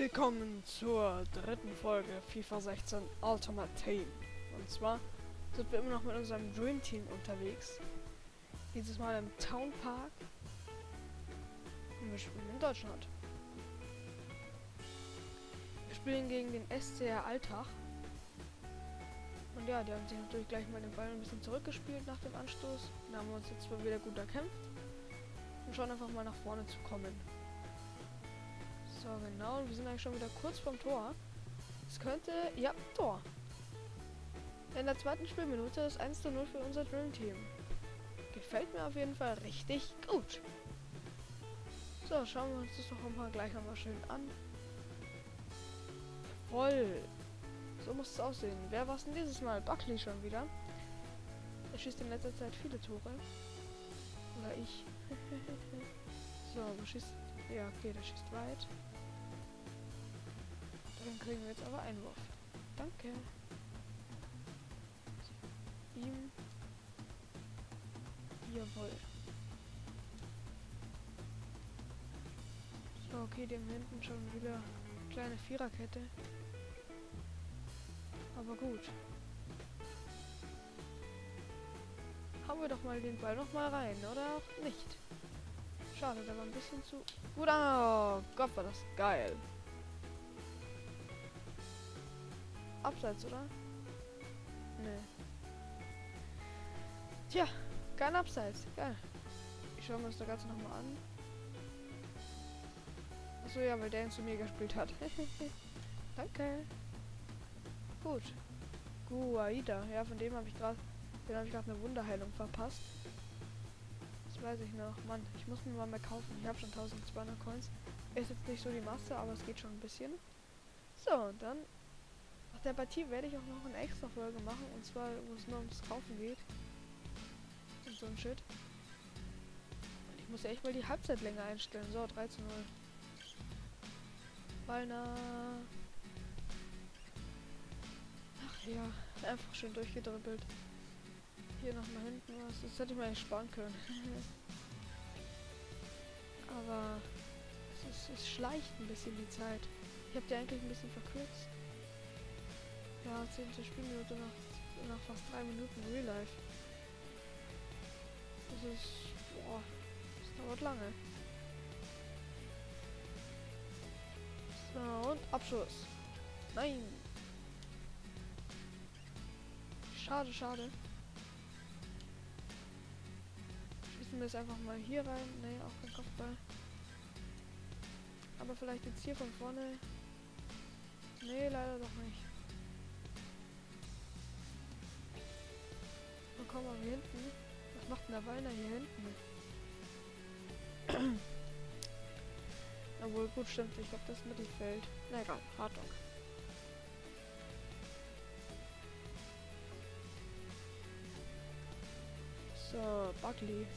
Willkommen zur dritten Folge FIFA 16 Ultimate Team. Und zwar sind wir immer noch mit unserem Dream Team unterwegs. Dieses Mal im Town Park. Und wir spielen in Deutschland. Wir spielen gegen den SCR Altach. Und ja, die haben sich natürlich gleich mal den Ball ein bisschen zurückgespielt nach dem Anstoß. Da haben wir uns jetzt mal wieder gut erkämpft. Und schauen einfach mal nach vorne zu kommen. So, genau. Wir sind eigentlich schon wieder kurz vorm Tor. Es könnte... Ja, Tor. In der zweiten Spielminute ist 1:0 für unser Dream Team. Gefällt mir auf jeden Fall richtig gut. So, schauen wir uns das doch mal gleich nochmal schön an. Voll. So muss es aussehen. Wer war es denn dieses Mal? Buckley schon wieder. Er schießt in letzter Zeit viele Tore. Oder ich. So, wo schießt... Ja, okay, der schießt weit. Dann kriegen wir jetzt aber Einwurf. Danke. Ihm. Jawohl. So, okay, dem hinten schon wieder eine kleine Viererkette. Aber gut. Hauen wir doch mal den Ball noch mal rein, oder auch nicht. Schade, der war ein bisschen zu... Gut, oh Gott, war das geil. Abseits, oder? Nee. Tja, kein Abseits. Geil. Ich schaue mir das Ganze nochmal an. Achso, ja, weil der ihn zu mir gespielt hat. Danke. Gut. Guaida. Ja, von dem habe ich gerade... Den habe ich gerade eine Wunderheilung verpasst. Das weiß ich noch. Mann, ich muss mir mal mehr kaufen. Ich habe schon 1200 Coins. Ist jetzt nicht so die Masse, aber es geht schon ein bisschen. So, und dann... Nach der Partie werde ich auch noch eine extra Folge machen. Und zwar, wo es nur ums Kaufen geht. Und so ein Shit. Und ich muss ja echt mal die Halbzeitlänge einstellen. So, 3:0. Wallner. Ach ja, einfach schön durchgedribbelt. Hier nochmal hinten was. Das hätte ich mir eigentlich sparen können. Aber es schleicht ein bisschen die Zeit. Ich habe die eigentlich ein bisschen verkürzt. Ja, 10. Spielminute nach fast 3 Minuten Real Life. Das ist... Boah, das dauert lange. So, und Abschuss. Nein. Schade, schade. Schießen wir es einfach mal hier rein. Nee, auch kein Kopfball. Aber vielleicht jetzt hier von vorne. Nee, leider doch nicht. So, komm mal hier hinten. Was macht denn der Wallner hier hinten? Obwohl, gut, stimmt. Ich glaube, das Mittelfeld. Na egal, Hartog. So, Buckley.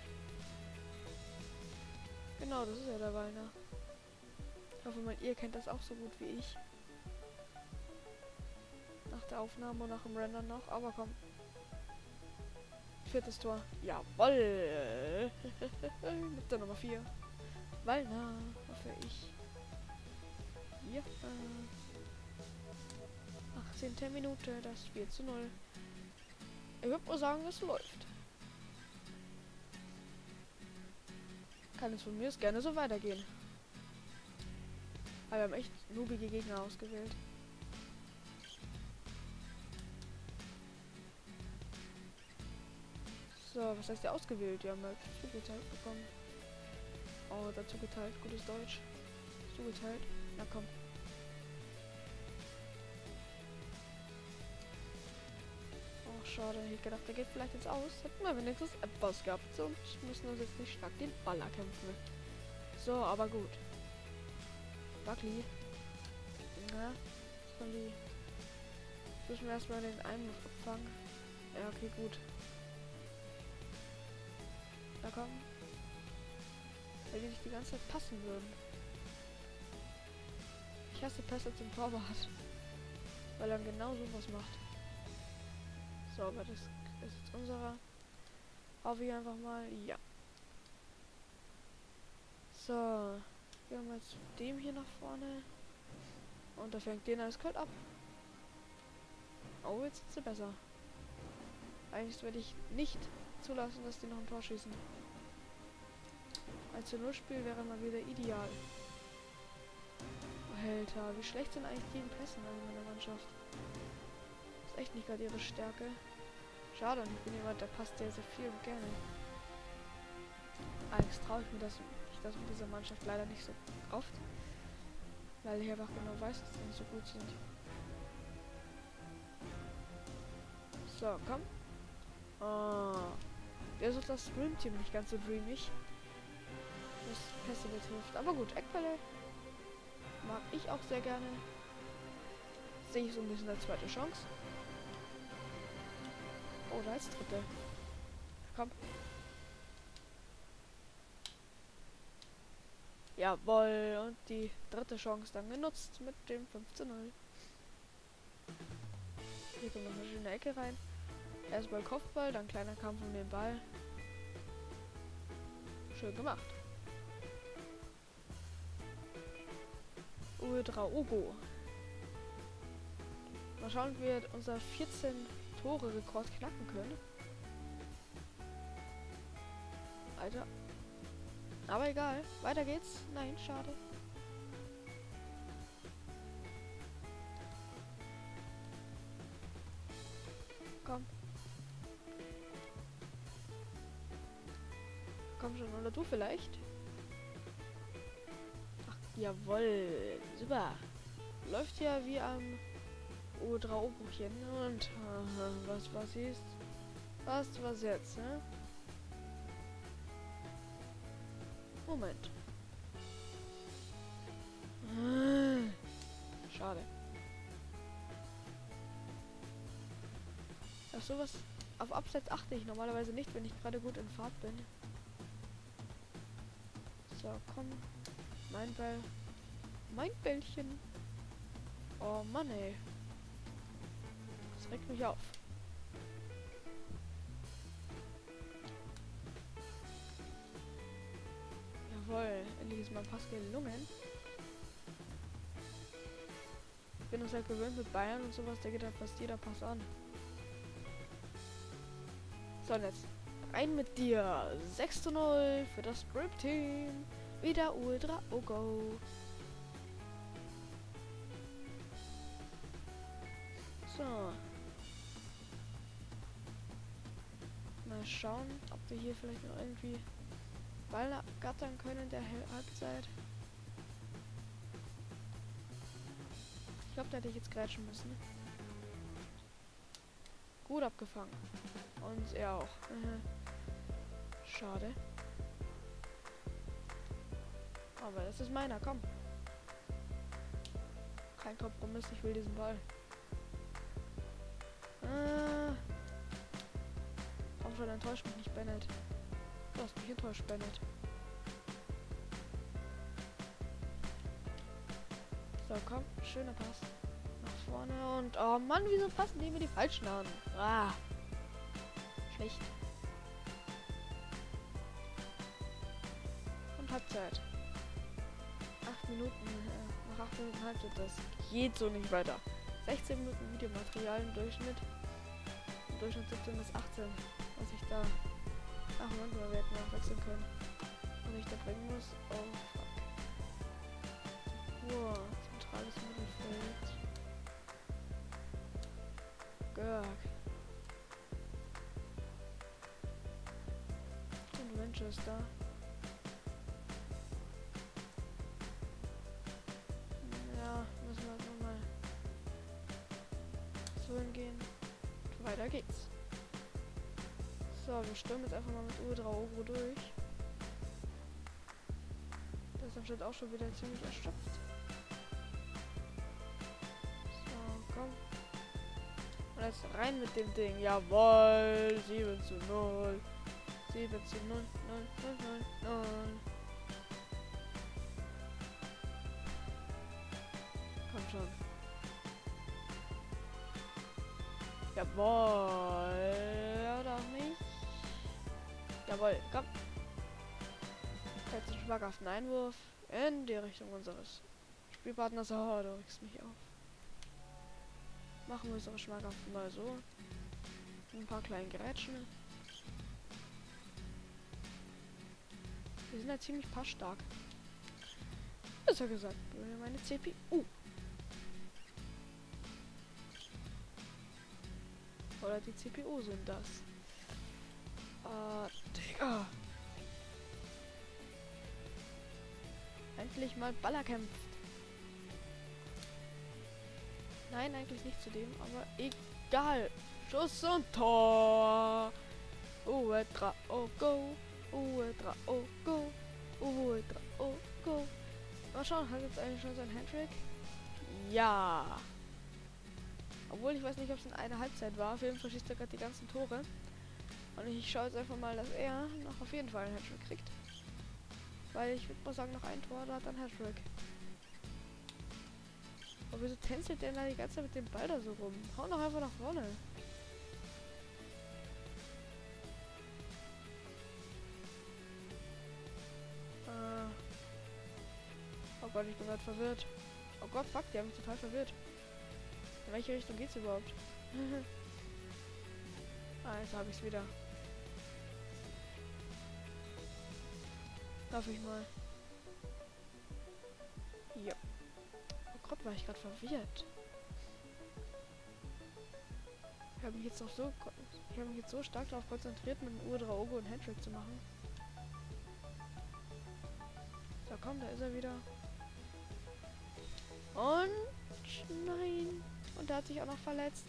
Genau, das ist ja der Wallner. Ich hoffe mal, ihr kennt das auch so gut wie ich. Nach der Aufnahme und nach dem Render noch. Aber komm. 4. Tor. Jawoll. Mit der Nummer 4. Wallner. Hoffe ich. Ja. 18. Minute. Das 4:0. Ich würde mal sagen, es läuft. Kann es von mir aus gerne so weitergehen. Aber wir haben echt noobige Gegner ausgewählt. So, was heißt ihr ausgewählt? Die haben halt zugeteilt bekommen. Oh, dazu geteilt. Gutes Deutsch. Zugeteilt. Na komm. Oh, schade. Ich hätte gedacht, der geht vielleicht jetzt aus. Hätten wir wenigstens etwas gehabt. So, müssen uns jetzt nicht stark den Ball erkämpfen. So, aber gut. Buckley. Na, von die. Müssen wir erstmal den Einwurf abfangen. Ja, okay, gut. Da komm. Wenn die nicht die ganze Zeit passen würden. Ich hasse Pässe zum Torwart. Weil er genau sowas macht. So, aber das ist jetzt unserer. Hoffe ich einfach mal. Ja. So. Gehen wir jetzt zu dem hier nach vorne. Und da fängt den eiskalt ab. Oh, jetzt sind sie besser. Eigentlich werde ich nicht zulassen, dass die noch ein Tor schießen. 1:0 Spiel wäre mal wieder ideal. Alter, wie schlecht sind eigentlich die in Pässen in meiner Mannschaft? Ist echt nicht gerade ihre Stärke. Schade, und ich bin jemand, der passt sehr, sehr viel und gerne. Allerdings traue ich mir das mit dieser Mannschaft leider nicht so oft. Weil ich einfach genau weiß, dass die nicht so gut sind. So, komm. Ah. Der ist das Stream-Team nicht ganz so dreamig. Was Pässe betrifft. Aber gut, Eckbälle mag ich auch sehr gerne. Sehe ich so ein bisschen als zweite Chance. Oder als dritte. Komm. Jawohl. Und die dritte Chance dann genutzt mit dem 5:0. Hier kommt noch eine schöne Ecke rein. Erstmal Kopfball, dann kleiner Kampf um den Ball. Schön gemacht. Uedraogo. Mal schauen, ob wir unser 14 Tore Rekord knacken können. Alter. Aber egal. Weiter geht's. Nein, schade. Komm. Komm schon, oder du vielleicht? Ach, jawohl. Super. Läuft ja wie am Uedraogochen. Und was ist? Was jetzt, ne? Moment. Schade. Auf sowas, auf Abseits achte ich normalerweise nicht, wenn ich gerade gut in Fahrt bin. So, komm. Mein Ball. Mein Bällchen. Oh Mann, ey. Das regt mich auf. Jawohl, endlich ist mein Pass gelungen. Ich bin uns halt gewöhnt mit Bayern und sowas, da geht halt fast jeder Pass an. So, und jetzt rein mit dir. 6:0 für das Strip-Team. Wieder Uedraogo. So. Mal schauen, ob wir hier vielleicht noch irgendwie Ball gattern können in der Halbzeit. Ich glaube, da hätte ich jetzt grätschen müssen. Gut abgefangen. Und er auch. Schade. Aber das ist meiner, komm. Kein Kompromiss, ich will diesen Ball. Auch schon enttäuscht mich nicht, Bennett. Du hast mich enttäuscht, Bennett. So, komm. Schöner Pass. Nach vorne und... Oh Mann, wieso passen die mir die falschen an? Ah. Schlecht. Und Halbzeit. 8 Minuten. Nach 8 Minuten Halbzeit. Das geht so nicht weiter. 16 Minuten Videomaterial im Durchschnitt. Im Durchschnitt 17 bis 18. Was ich da... Ach Moment, wir hätten auch wechseln können. Was ich da bringen muss. Oh, fuck. Wow, zentrales Mittelfeld. Görg. Und Manchester. Ja, müssen wir jetzt nochmal so hingehen. Und weiter geht's. So, wir stürmen jetzt einfach mal mit Uedraogo durch. Das ist anscheinend auch schon wieder ziemlich erschöpft. So, komm. Und jetzt rein mit dem Ding. Jawohl. 7:0. 7:0. 0, 0, 0, 0, 0. Komm schon. Jawohl. Oder auch nicht. Jawohl, komm. Jetzt einen schmackhaften Einwurf in die Richtung unseres Spielpartner so, oh, du regst mich auf. Machen wir unsere schmackhaft mal so. Ein paar kleinen Gerätschen. Wir sind ja ziemlich passstark. Besser gesagt, meine CPU. Oder die CPU sind das. Digga. Endlich mal Baller kämpft. Nein, eigentlich nicht zu dem, aber egal. Schuss und Tor. Ultra, oh go. Ultra, oh go. Ultra, oh go. Mal schauen, hat jetzt eigentlich schon sein Handtrick? Ja. Obwohl, ich weiß nicht, ob es in einer Halbzeit war. Auf jeden Fall schießt er gerade die ganzen Tore. Und ich schaue jetzt einfach mal, dass er noch auf jeden Fall einen Hattrick kriegt. Weil ich würde mal sagen, noch ein Tor, da hat er einen Hattrick. Aber wieso tänzelt der da die ganze Zeit mit dem Ball da so rum? Hau doch einfach nach vorne. Oh Gott, ich bin gerade verwirrt. Oh Gott, fuck, die haben mich total verwirrt. In welche Richtung geht's überhaupt? Jetzt habe ich es wieder. Darf ich mal? Ja. Oh Gott, war ich gerade verwirrt. Ich habe mich jetzt so stark darauf konzentriert, mit dem Ur-Draogo einen Handtrick zu machen. So, komm, da ist er wieder. Und nein. Und der hat sich auch noch verletzt.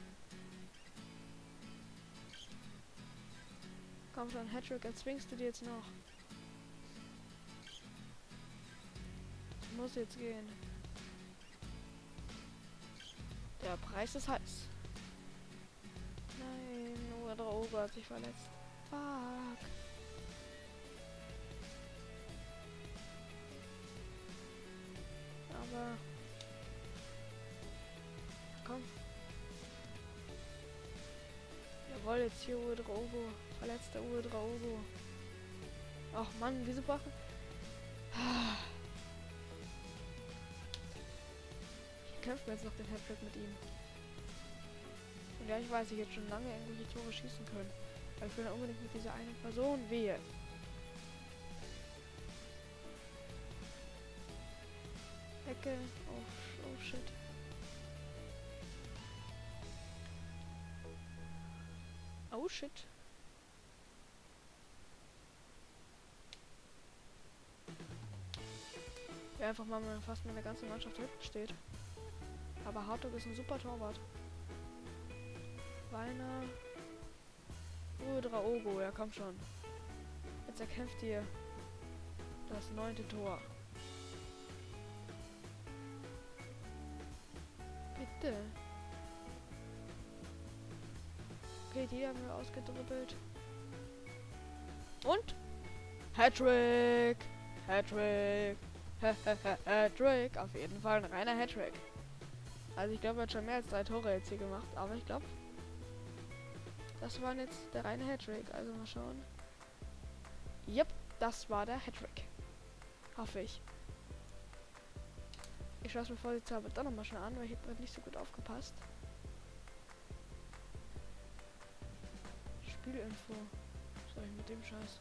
Komm schon, Hattrick, erzwingst du dir jetzt noch. Das muss jetzt gehen. Der Preis ist heiß. Nein, nur der Ober hat sich verletzt. Fuck. Aber... Komm. Jawohl, jetzt hier Uedraogo. Verletzter Uedraogo. Ach Mann, wieso machen... Ich kämpfe jetzt noch den Hattrick mit ihm. Und ja, ich weiß, ich hätte schon lange irgendwelche Tore schießen können. Weil ich will ja unbedingt mit dieser einen Person wehe. Ecke. Oh shit. Oh shit. Ja, einfach mal fast meine ganze Mannschaft hinten steht. Aber Hartog ist ein super Torwart. Weiner. Uedraogo, ja komm schon. Jetzt erkämpft ihr das 9. Tor. Bitte. Okay, die haben wir ausgedribbelt. Und? Hattrick! Hattrick! Hattrick! Auf jeden Fall ein reiner Hattrick. Also ich glaube, er hat schon mehr als 3 Tore jetzt hier gemacht. Aber ich glaube, das war jetzt der reine Hattrick. Also mal schauen. Yep, das war der Hattrick. Hoffe ich. Ich schaue es mir vorsichtshalber dann nochmal schnell an, weil ich habe nicht so gut aufgepasst. Spielinfo. Was soll ich mit dem Scheiß?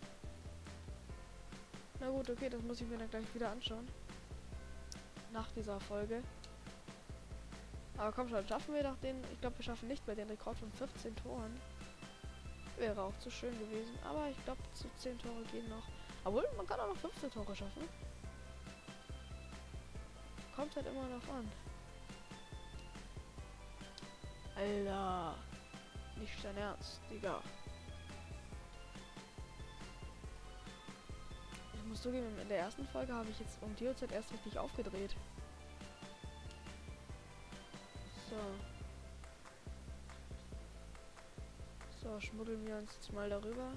Na gut, okay, das muss ich mir dann gleich wieder anschauen. Nach dieser Folge. Aber komm schon, schaffen wir doch den... Ich glaube, wir schaffen nicht mehr den Rekord von 15 Toren. Wäre auch zu schön gewesen. Aber ich glaube, zu 10 Tore gehen noch. Obwohl, man kann auch noch 15 Tore schaffen. Kommt halt immer noch an. Alter. Nicht dein Ernst, Digga. Ich muss zugeben, in der ersten Folge habe ich jetzt um die Uhrzeit erst richtig aufgedreht. So, schmuddeln wir uns jetzt mal darüber.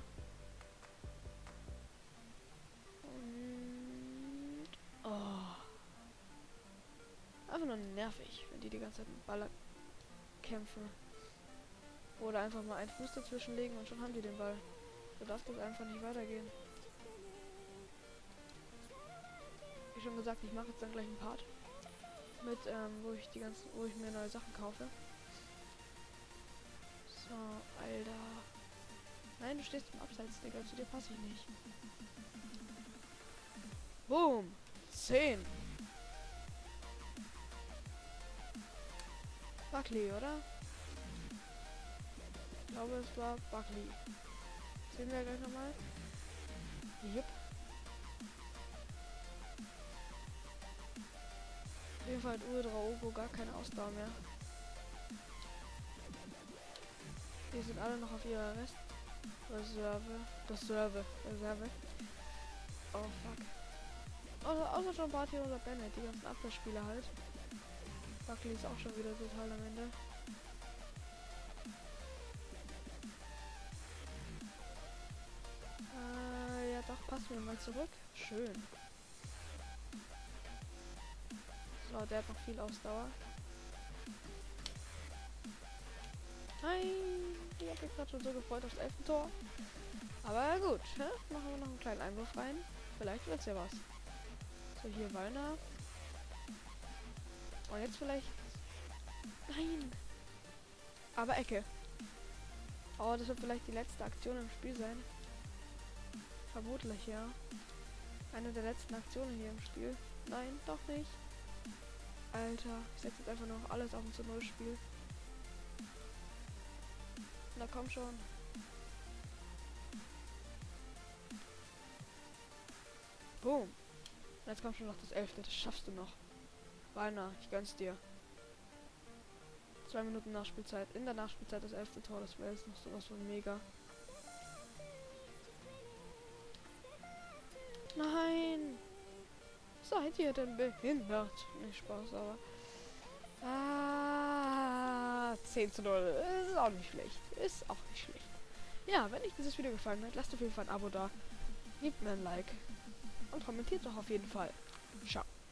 Und... Oh. Einfach nur nervig, wenn die ganze Zeit mit Ball kämpfen. Oder einfach mal einen Fuß dazwischen legen und schon haben die den Ball. So darf das einfach nicht weitergehen. Wie schon gesagt, ich mache jetzt dann gleich einen Part. Mit, wo ich mir neue Sachen kaufe. So, Alter. Nein, du stehst im Abseits, Digga. Zu dir passe ich nicht. Boom. 10. Buckley, oder? Ich glaube, es war Buckley. Sehen wir gleich nochmal. Jupp. Auf jeden Fall hat Uedraogo gar keine Ausdauer mehr. Die sind alle noch auf ihrer Reserve. Oh fuck. Außer John Barty oder Bennett, die ganzen Abwehrspieler halt. Buckley ist auch schon wieder total am Ende. Ja doch, passen wir mal zurück. Schön. So, der hat noch viel Ausdauer. Nein, ich hab mich gerade schon so gefreut aufs 11. Tor. Aber gut, ne? Machen wir noch einen kleinen Einwurf rein. Vielleicht wird's ja was. So, hier Wallner. Und jetzt vielleicht... Nein! Aber Ecke. Oh, das wird vielleicht die letzte Aktion im Spiel sein. Vermutlich, ja. Eine der letzten Aktionen hier im Spiel. Nein, doch nicht. Alter, ich setze jetzt einfach noch alles auf ein zu 0 Spiel. Na komm schon. Boom. Und jetzt kommt schon noch das 11. Das schaffst du noch. Wallner, ich gönn's dir. 2 Minuten Nachspielzeit. In der Nachspielzeit das 11. Tor. Das wäre jetzt noch sowas von mega. Nein! Seid ihr denn behindert? Nicht Spaß, aber... 10:0. Ist auch nicht schlecht. Ist auch nicht schlecht. Ja, wenn euch dieses Video gefallen hat, lasst auf jeden Fall ein Abo da. Gebt mir ein Like. Und kommentiert doch auf jeden Fall. Ciao.